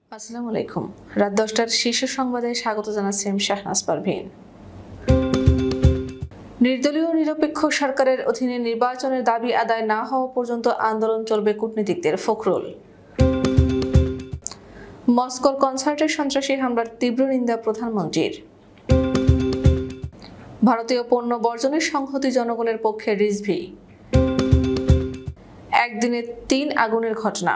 আসসালামু আলাইকুম। রাত 10টার শীর্ষ সংবাদে স্বাগত জানাচ্ছি শাহনাজ পারভীন। নির্দলীয় নিরপেক্ষ সরকারের অধীনে নির্বাচনের দাবি আদায় না হওয়া পর্যন্ত আন্দোলন চলবে কূটনীতিকদের, ফখরুল। মস্কোর কনসার্টে সন্ত্রাসী হামলার তীব্র নিন্দা প্রধানমন্ত্রীর। ভারতীয় পণ্য বর্জনের সংহতি জনগণের পক্ষে রিজভি। একদিনে 3 আগুনের ঘটনা।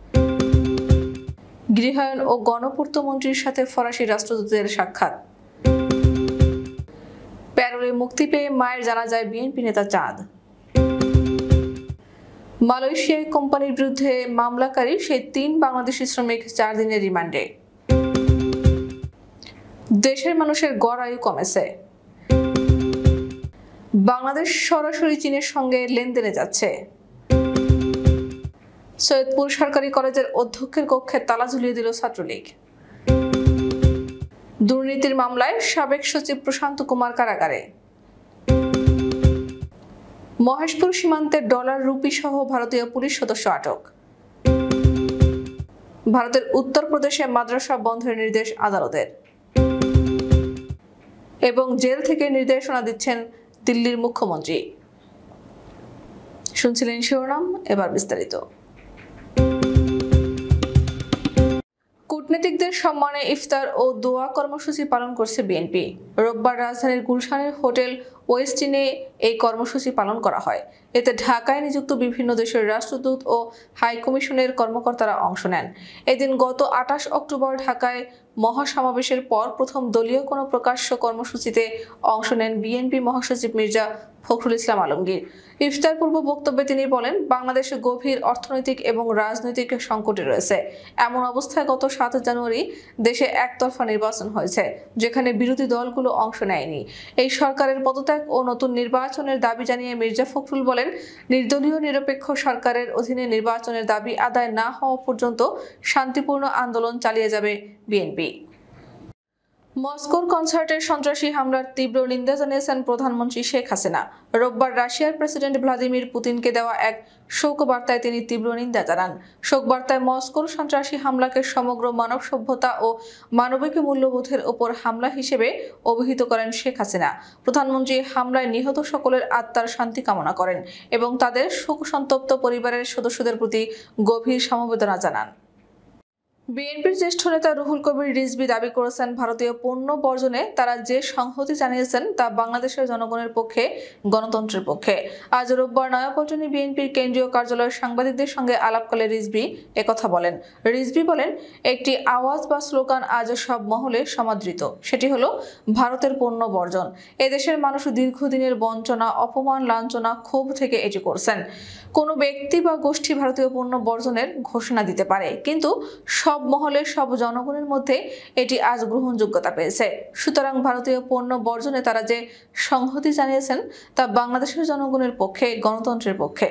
গৃহায়ন ও গণপূর্ত মন্ত্রীর সাথে ফরাসি রাষ্ট্রদূতের সাক্ষাৎ। প্যারোলে মুক্তি পেয়ে মায়ের জানাজায় বিএনপি নেতা চাঁদ। মালয়েশিয়ায় কোম্পানির বিরুদ্ধে মামলাকারী সেই 3 বাংলাদেশি শ্রমিক 4 দিনের রিমান্ডে। দেশের মানুষের গড় আয়ু কমেছে। বাংলাদেশ সরাসরি চীনের সঙ্গে লেনদেনে যাচ্ছে। সৈয়দপুর সরকারি কলেজের অধ্যক্ষের কক্ষে তালা ঝুলিয়ে দিল ছাত্রলীগ। দুর্নীতির মামলায় সাবেক সচিব প্রশান্ত কুমার কারাগারে। মহেশপুর সীমান্তে ডলার রুপি সহ ভারতীয় পুলিশ সদস্য আটক। ভারতের উত্তরপ্রদেশে মাদ্রাসা বন্ধের নির্দেশ আদালতের। এবং জেল থেকে নির্দেশনা দিচ্ছেন দিল্লির মুখ্যমন্ত্রী। শুনছিলেন শিরোনাম, এবার বিস্তারিত। কূটনীতিকদের সম্মানে ইফতার ও দোয়া কর্মসূচি পালন করছে বিএনপি। রোববার রাজধানীর গুলশানের হোটেল ওয়েস্টিনে এই কর্মসূচি পালন করা হয়। এতে ঢাকায় নিযুক্ত বিভিন্ন দেশের রাষ্ট্রদূত ও হাই কমিশনের কর্মকর্তারা অংশ নেন। এদিন গত 28 অক্টোবর ঢাকায় মহাসমাবেশের পর প্রথম দলীয় কোনো প্রকাশ্য কর্মসূচিতে অংশ নেন বিএনপি মহাসচিব মির্জা ফখরুল ইসলাম আলমগীর। ইফতার পূর্ব বক্তব্যে তিনি বলেন, বাংলাদেশ গভীর অর্থনৈতিক এবং রাজনৈতিক সংকটে রয়েছে। এমন অবস্থায় গত 7 জানুয়ারি দেশে একতরফা নির্বাচন হয়েছে, যেখানে বিরোধী দলগুলো অংশ নেয়নি। এই সরকারের পদত্যাগ ও নতুন নির্বাচনের দাবি জানিয়ে মির্জা ফখরুল বলেন, নির্দলীয় নিরপেক্ষ সরকারের অধীনে নির্বাচনের দাবি আদায় না হওয়া পর্যন্ত শান্তিপূর্ণ আন্দোলন চালিয়ে যাবে বিএনপি। মস্কোর কনসার্টের সন্ত্রাসী হামলার তীব্র নিন্দা জানিয়েছেন প্রধানমন্ত্রী শেখ হাসিনা। রোববার রাশিয়ার প্রেসিডেন্ট ভ্লাদিমির পুতিনকে দেওয়া এক শোক বার্তায় তিনি তীব্র নিন্দা জানান। শোক বার্তায় মস্কোর সন্ত্রাসী হামলাকে সমগ্র মানব সভ্যতা ও মানবিক মূল্যবোধের ওপর হামলা হিসেবে অভিহিত করেন শেখ হাসিনা। প্রধানমন্ত্রী হামলায় নিহত সকলের আত্মার শান্তি কামনা করেন এবং তাদের শোকসন্তপ্ত পরিবারের সদস্যদের প্রতি গভীর সমবেদনা জানান। বিএনপির জ্যেষ্ঠ নেতা রুহুল কবির রিজভী দাবি করেছেন, ভারতীয় পণ্য বর্জনে তারা যে সংহতি জানিয়েছেন তা বাংলাদেশের জনগণের পক্ষে, গণতন্ত্রের পক্ষে। আজ রোববার নয়াপল্টনে বিএনপির কেন্দ্রীয় কার্যালয়ের সাংবাদিকদের সঙ্গে আলাপকালে রিজভী একথা বলেন। রিজভী বলেন, একটি আওয়াজ বা স্লোগান আজ সব মহলে সমাদৃত, সেটি হলো ভারতের পণ্য বর্জন। এদেশের মানুষ দীর্ঘদিনের বঞ্চনা, অপমান, লাঞ্ছনা, ক্ষোভ থেকে এটি করছেন। কোনো ব্যক্তি বা গোষ্ঠী ভারতীয় পণ্য বর্জনের ঘোষণা দিতে পারে, কিন্তু সব মহলে, সব জনগণের মধ্যে এটি আজ গ্রহণযোগ্যতা পেয়েছে। সুতরাং ভারতীয় পণ্য বর্জনে তারা যে সংহতি জানিয়েছেন তা বাংলাদেশের জনগণের পক্ষে, গণতন্ত্রের পক্ষে।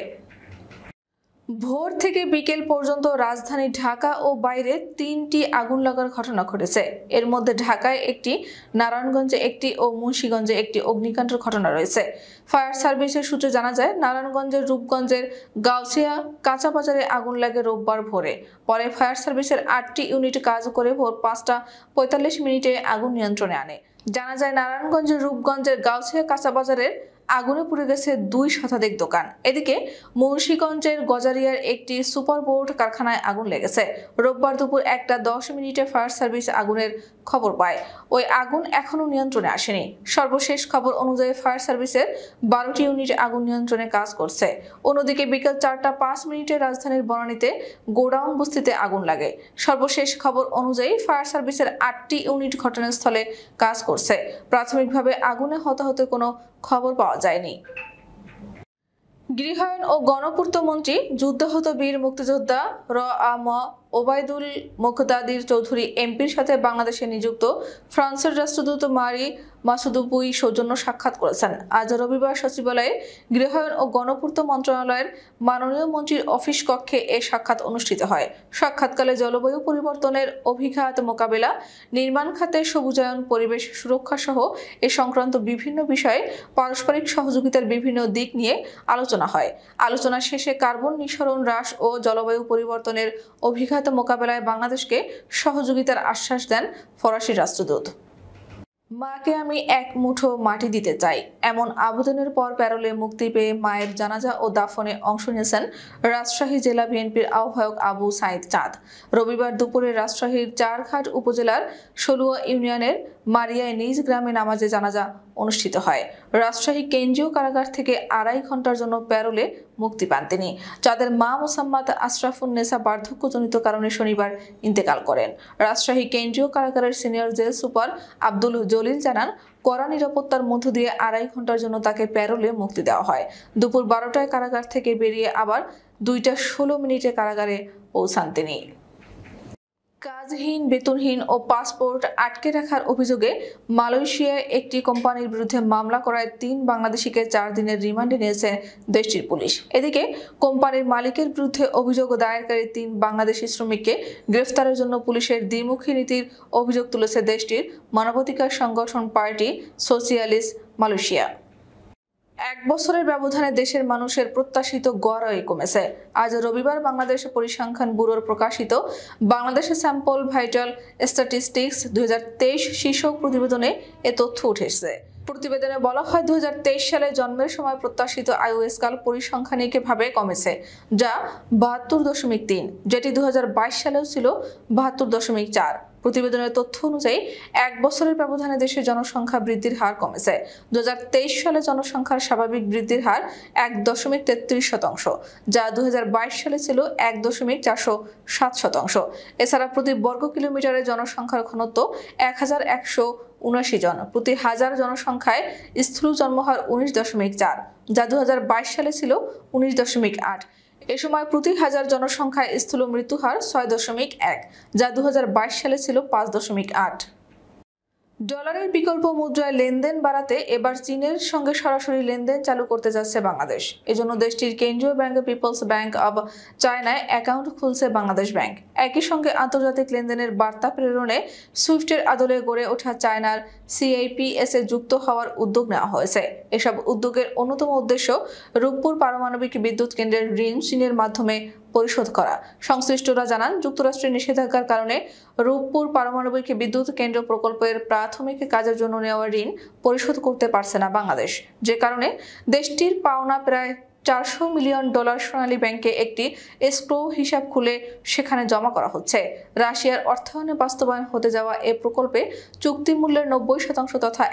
ভোর থেকে বিকেল পর্যন্ত রাজধানী ঢাকা ও বাইরে 3টি আগুন লাগার ঘটনা ঘটেছে। এর মধ্যে ঢাকায় একটি, নারায়ণগঞ্জে একটি ও মুন্সিগঞ্জে একটি অগ্নিকাণ্ডের ঘটনা রয়েছে। ফায়ার সার্ভিসের সূত্রে জানা যায়, নারায়ণগঞ্জের রূপগঞ্জের গাউছিয়া কাঁচা বাজারে আগুন লাগে রোববার ভোরে। পরে ফায়ার সার্ভিসের 8টি ইউনিট কাজ করে ভোর 5টা 45 আগুন নিয়ন্ত্রণে আনে। জানা যায়, নারায়ণগঞ্জের রূপগঞ্জের গাউছিয়া কাঁচা বাজারের আগুনে পুড়ে গেছে 2 শতাধিক দোকান। এদিকে মুন্সিগঞ্জের গজারিয়ার একটি সুপারবোর্ড কারখানায় আগুন লেগেছে। রোববার দুপুর 1টা 10 ফায়ার সার্ভিস আগুনের খবর পায়। ওই আগুন এখনো নিয়ন্ত্রণে আসেনি। সর্বশেষ খবর অনুযায়ী ফায়ার সার্ভিসের 12টি ইউনিট আগুন নিয়ন্ত্রণে কাজ করছে। অন্যদিকে বিকেল 4টা 5 রাজধানীর বনানীতে গোডাউন বস্তিতে আগুন লাগে। সর্বশেষ খবর অনুযায়ী ফায়ার সার্ভিসের 8টি ইউনিট ঘটনাস্থলে কাজ করছে। প্রাথমিকভাবে আগুনে হতাহতের কোনো খবর পাওয়া যায়নি। গৃহায়ন ও গণপূর্ত মন্ত্রী, যুদ্ধাহত বীর মুক্তিযোদ্ধা র.আ.ম. ওবায়দুল মোকতাদির চৌধুরী এমপির সাথে বাংলাদেশে নিযুক্ত ফ্রান্সের রাষ্ট্রদূত মারি মাসুদুপুই সৌজন্য সাক্ষাৎ করেছেন। আজ রবিবার সচিবালয়ে গৃহায়ন ও গণপূর্ত মন্ত্রণালয়ের মাননীয় মন্ত্রীর অফিস কক্ষে এ সাক্ষাৎ অনুষ্ঠিত হয়। সাক্ষাৎকালে জলবায়ু পরিবর্তনের অভিঘাত মোকাবেলা, নির্মাণ খাতে সবুজায়ন, পরিবেশ সুরক্ষা সহ এ সংক্রান্ত বিভিন্ন বিষয়ে পারস্পরিক সহযোগিতার বিভিন্ন দিক নিয়ে আলোচনা হয়। আলোচনা শেষে কার্বন নিঃসরণ হ্রাস ও জলবায়ু পরিবর্তনের অভিঘাত মোকাবেলায় বাংলাদেশকে সহযোগিতার আশ্বাস দেন ফরাসি রাষ্ট্রদূত। মাকে আমি এক মুঠো মাটি দিতে চাই, এমন আবেদনের পর প্যারোলে মুক্তি পেয়ে মায়ের জানাজা ও দাফনে অংশ নিয়েছেন রাজশাহী জেলা বিএনপির আহ্বায়ক আবু সাইদ চাঁদ। রবিবার দুপুরে রাজশাহীর চারঘাট উপজেলার সলুয়া ইউনিয়নের মারিয়ায় নিজ গ্রামে নামাজে জানাজা অনুষ্ঠিত হয়। রাজশাহী কেন্দ্রীয় কারাগার থেকে 2.5 ঘন্টার জন্য প্যারোলে মুক্তি পান তিনি। যাদের মা মোসাম্মদ আশরাফুন্নেসা বার্ধক্যজনিত কারণে শনিবার ইন্তেকাল করেন। রাজশাহী কেন্দ্রীয় কারাগারের senior jail super Abdul Jalil জানান, কড়া নিরাপত্তার মধ্য দিয়ে 2.5 ঘন্টার জন্য তাকে প্যারোলে মুক্তি দেওয়া হয়। দুপুর 12টায় কারাগার থেকে বেরিয়ে আবার 2টা 16 কারাগারে পৌঁছান তিনি। কাজহীন, বেতনহীন ও পাসপোর্ট আটকে রাখার অভিযোগে মালয়েশিয়ায় একটি কোম্পানির বিরুদ্ধে মামলা করায় 3 বাংলাদেশিকে 4 দিনের রিমান্ডে নিয়েছে দেশটির পুলিশ। এদিকে কোম্পানির মালিকের বিরুদ্ধে অভিযোগ দায়েরকারী 3 বাংলাদেশি শ্রমিককে গ্রেফতারের জন্য পুলিশের দ্বিমুখী নীতির অভিযোগ তুলেছে দেশটির মানবাধিকার সংগঠন পার্টি সোশিয়ালিস্ট মালয়েশিয়া। 1 বছরের ব্যবধানে দেশের মানুষের প্রত্যাশিত গড় আয় কমেছে। আজ রবিবার বাংলাদেশ পরিসংখ্যান ব্যুরোর প্রকাশিত বাংলাদেশের স্যাম্পল ভাইটাল স্ট্যাটিস্টিক্স 2023 শীর্ষক প্রতিবেদনে এ তথ্য উঠে এসেছে। প্রতিবেদনে বলা হয়, 2023 সালে জন্মের সময় প্রত্যাশিত আয়ু স্কেল পরিসংখ্যানিকভাবে কমেছে, যা 72.3, যেটি 2022 সালেও ছিল 72.4। প্রতিবেদনের তথ্য অনুযায়ী 1 বছরের ব্যবধানে দেশের জনসংখ্যা বৃদ্ধির হার কমেছে। 2023 সালে জনসংখ্যার স্বাভাবিক বৃদ্ধির হার 1.33%, যা 2022 সালে ছিল 1.407%। এছাড়া প্রতি বর্গ কিলোমিটারে জনসংখ্যার ঘনত্ব 1179 জন, প্রতি হাজার জনসংখ্যায় স্থূল জন্মহার 19.4, যা 2022 সালে ছিল 19.8। এ সময় প্রতি হাজার জনসংখ্যায় স্থূল মৃত্যুহার 6.1, যা 2022 সালে ছিল 5.8। ডলারের বিকল্প মুদ্রায় লেনদেন বাড়াতে এবার চীনের সঙ্গে সরাসরি লেনদেন চালু করতে যাচ্ছে বাংলাদেশ। এজন্য দেশটির কেন্দ্রীয় ব্যাংক পিপলস ব্যাংক অব চায়নায় অ্যাকাউন্ট খুলছে বাংলাদেশ ব্যাংক। একই সঙ্গে আন্তর্জাতিক লেনদেনের বার্তা প্রেরণে সুইফটের আদলে গড়ে ওঠা চায়নার CIPS-এ যুক্ত হওয়ার উদ্যোগ নেওয়া হয়েছে। এসব উদ্যোগের অন্যতম উদ্দেশ্য রূপপুর পারমাণবিক বিদ্যুৎ কেন্দ্রের ঋণ চীনের মাধ্যমে পরিশোধ করা। সংশ্লিষ্টরা জানান, যুক্তরাষ্ট্রের নিষেধাজ্ঞার কারণে রূপপুর পারমাণবিক বিদ্যুৎ কেন্দ্র প্রকল্পের প্রাথমিক কাজের জন্য নেওয়া ঋণ পরিশোধ করতে পারছে না বাংলাদেশ, যে কারণে দেশটির পাওনা প্রায় $400 মিলিয়ন সোনালী ব্যাংকে একটি এসক্রো হিসাব খুলে সেখানে জমা করা হচ্ছে। রাশিয়ার অর্থায়নে বাস্তবায়ন হতে যাওয়া এ প্রকল্পে চুক্তি মূল্যের 90% তথা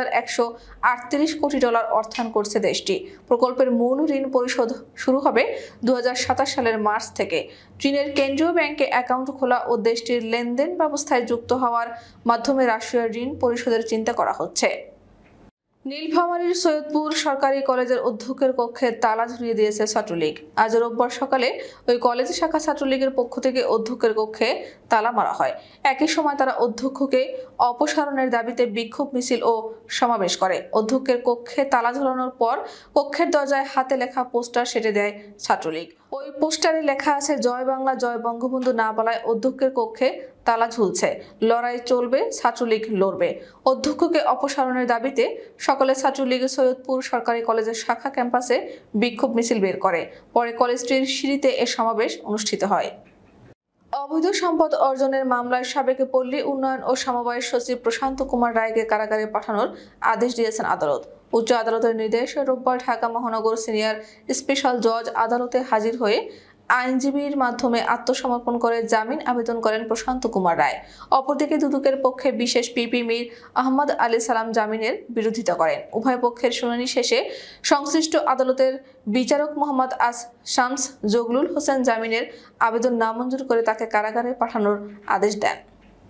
$1138 কোটি অর্থায়ন করছে দেশটি। প্রকল্পের মূল ঋণ পরিশোধ শুরু হবে 2027 সালের মার্চ থেকে। চীনের কেন্দ্রীয় ব্যাংকে অ্যাকাউন্ট খোলা ও দেশটির লেনদেন ব্যবস্থায় যুক্ত হওয়ার মাধ্যমে রাশিয়ার ঋণ পরিশোধের চিন্তা করা হচ্ছে। নীলফামারীর সৈয়দপুর সরকারি কলেজের অধ্যক্ষের কক্ষে তালা ঝুলিয়ে দিয়েছে ছাত্রলীগ। আজ রোববার সকালে ওই কলেজ শাখা ছাত্রলীগের পক্ষ থেকে অধ্যক্ষের কক্ষে তালা মারা হয়। একই সময় তারা অধ্যক্ষকে অপসারণের দাবিতে বিক্ষোভ মিছিল ও সমাবেশ করে। অধ্যক্ষের কক্ষে তালা ঝোলানোর পর কক্ষের দরজায় হাতে লেখা পোস্টার সেটে দেয় ছাত্রলীগ। ওই পোস্টারে লেখা আছে, জয় বাংলা জয় বঙ্গবন্ধু না বলায় অধ্যক্ষের কক্ষে তালা ঝুলছে, লড়াই চলবে, ছাত্রলীগ লড়বে। অধ্যক্ষকে অপসারণের দাবিতে সকালে ছাত্রলীগ সৈয়দপুর সরকারি কলেজের শাখা ক্যাম্পাসে বিক্ষোভ মিছিল বের করে। পরে কলেজটির সিঁড়িতে এ সমাবেশ অনুষ্ঠিত হয়। অবৈধ সম্পদ অর্জনের মামলায় সাবেক পল্লী উন্নয়ন ও সমবায় সচিব প্রশান্ত কুমার রায়কে কারাগারে পাঠানোর আদেশ দিয়েছেন আদালত। উচ্চ আদালতের নির্দেশে রোববার ঢাকা মহানগর সিনিয়র স্পেশাল জজ আদালতে হাজির হয়ে আইনজীবীর মাধ্যমে আত্মসমর্পণ করে জামিন আবেদন করেন প্রশান্ত কুমার রায়। অপরদিকে দুদকের পক্ষে বিশেষ পিপি মীর আহমদ আলী সালাম জামিনের বিরোধিতা করেন। উভয় পক্ষের শুনানি শেষে সংশ্লিষ্ট আদালতের বিচারক মোহাম্মদ শামস জগলুল হোসেন জামিনের আবেদন নামঞ্জুর করে তাকে কারাগারে পাঠানোর আদেশ দেন।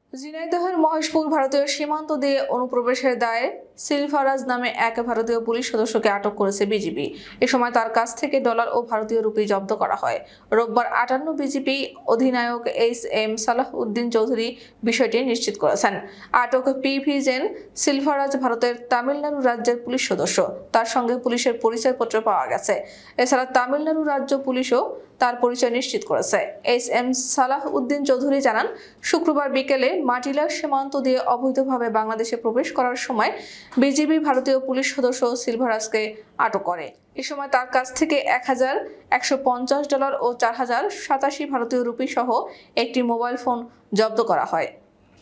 ঝিনাইদহের মহেশপুর ভারতীয় সীমান্ত দিয়ে অনুপ্রবেশের দায়ে সিলভারাজ নামে এক ভারতীয় পুলিশ সদস্যকে আটক করেছে বিজিবি। এ সময় তার কাছ থেকে ডলার ও ভারতীয় রুপি জব্দ করা হয়। রোববার 58 বিজিবি অধিনায়ক এম সালাহ উদ্দিন চৌধুরী বিষয়টি নিশ্চিত করেছেন। আটক পিভিজেন সিলভারাজ ভারতের তামিলনাড়ু রাজ্যের পুলিশ সদস্য। তার সঙ্গে পুলিশের পরিচয়পত্র পাওয়া গেছে। এছাড়া তামিলনাড়ু রাজ্য পুলিশও তার পরিচয় নিশ্চিত করেছে। এম সালাহ উদ্দিন চৌধুরী জানান, শুক্রবার বিকেলে মাটিলা সীমান্ত দিয়ে অবৈধভাবে বাংলাদেশে প্রবেশ করার সময় বিজিবি ভারতীয় পুলিশ সদস্য সিলভারাজকে আটক করে। এ সময় তার কাছ থেকে 1150 ডলার ও 4087 ভারতীয় রুপি সহ একটি মোবাইল ফোন জব্দ করা হয়।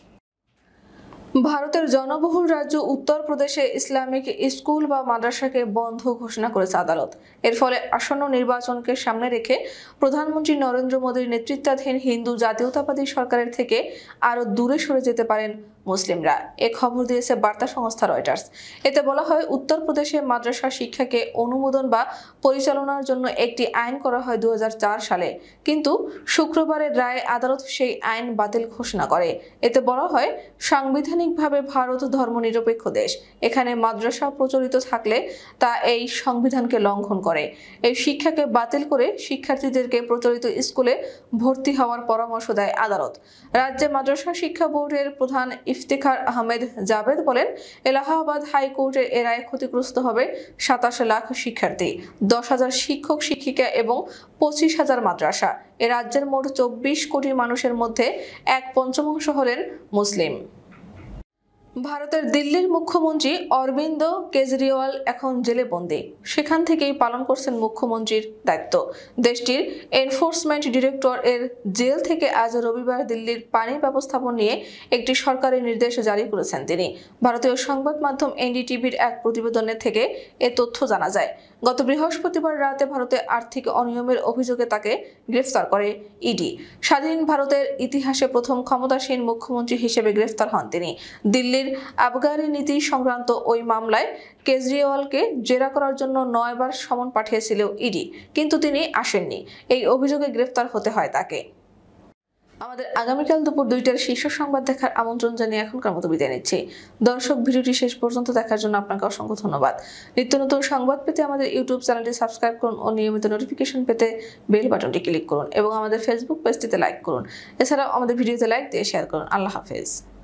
ভারতের জনবহুল রাজ্য উত্তরপ্রদেশে ইসলামিক স্কুল বা মাদ্রাসাকে বন্ধ ঘোষণা করেছে আদালত। এর ফলে আসন্ন নির্বাচনকে সামনে রেখে প্রধানমন্ত্রী নরেন্দ্র মোদীর নেতৃত্বাধীন হিন্দু জাতীয়তাবাদী সরকারের থেকে আরও দূরে সরে যেতে পারেন মুসলিমরা। এ খবর দিয়েছে বার্তা সংস্থা রয়টার্স। এতে বলা হয়, উত্তরপ্রদেশে মাদ্রাসা শিক্ষাকে অনুমোদন বা পরিচালনার জন্য একটি আইন করা হয় 2004 সালে, কিন্তু শুক্রবারের রায়ে আদালত সেই আইন বাতিল ঘোষণা করে। এতে বলা হয়, সাংবিধানিকভাবে ভারত ধর্মনিরপেক্ষ দেশ। এখানে মাদ্রাসা প্রচলিত থাকলে তা এই সংবিধানকে লঙ্ঘন করে। এই শিক্ষাকে বাতিল করে শিক্ষার্থীদেরকে প্রচলিত স্কুলে ভর্তি হওয়ার পরামর্শ দেয় আদালত। রাজ্যে মাদ্রাসা শিক্ষা বোর্ডের প্রধান ইফতেখার আহমেদ জাবেদ বলেন, এলাহাবাদ হাইকোর্টের এ রায়ে ক্ষতিগ্রস্ত হবে 27 লাখ শিক্ষার্থী, 10,000 শিক্ষক শিক্ষিকা এবং 25,000 মাদ্রাসা। এ রাজ্যের মোট 24 কোটি মানুষের মধ্যে 1/5 হলেন মুসলিম। ভারতের দিল্লির মুখ্যমন্ত্রী অরবিন্দ কেজরিওয়াল এখন জেলে বন্দী। সেখান থেকেই পালন করছেন মুখ্যমন্ত্রীর দায়িত্ব। দেশটির এনফোর্সমেন্ট ডিরেক্টর এর জেল থেকে আজ রবিবার দিল্লির পানি ব্যবস্থাপনা নিয়ে একটি সরকারি নির্দেশ জারি করেছেন তিনি। ভারতীয় সংবাদ মাধ্যম এনডিটিভির এক প্রতিবেদনে থেকে এ তথ্য জানা যায়। গত বৃহস্পতিবার রাতে ভারতে আর্থিক অনিয়মের অভিযোগে তাকে গ্রেফতার করে ইডি। স্বাধীন ভারতের ইতিহাসে প্রথম ক্ষমতাসীন মুখ্যমন্ত্রী হিসেবে গ্রেফতার হন তিনি। দিল্লির আবগারি নীতি সংক্রান্ত ওই মামলায় কেজরিওয়ালকে জেরা করার জন্য 9 বার সমন পাঠিয়েছিল ইডি, কিন্তু তিনি আসেননি। এই অভিযোগে গ্রেফতার হতে হয় তাকে। আমাদের আগামীকাল দুপুর 2টার শীর্ষ সংবাদ দেখার আমন্ত্রণ জানিয়ে এখনকার মতো বিদায় নিচ্ছি। দর্শক, ভিডিওটি শেষ পর্যন্ত দেখার জন্য আপনাকে অসংখ্য ধন্যবাদ। নিত্য নতুন সংবাদ পেতে আমাদের ইউটিউব চ্যানেলটি সাবস্ক্রাইব করুন ও নিয়মিত নোটিফিকেশন পেতে বেল বাটনটি ক্লিক করুন এবং আমাদের ফেসবুক পেজটিতে লাইক করুন। এছাড়াও আমাদের ভিডিওতে লাইক দিয়ে শেয়ার করুন। আল্লাহ হাফেজ।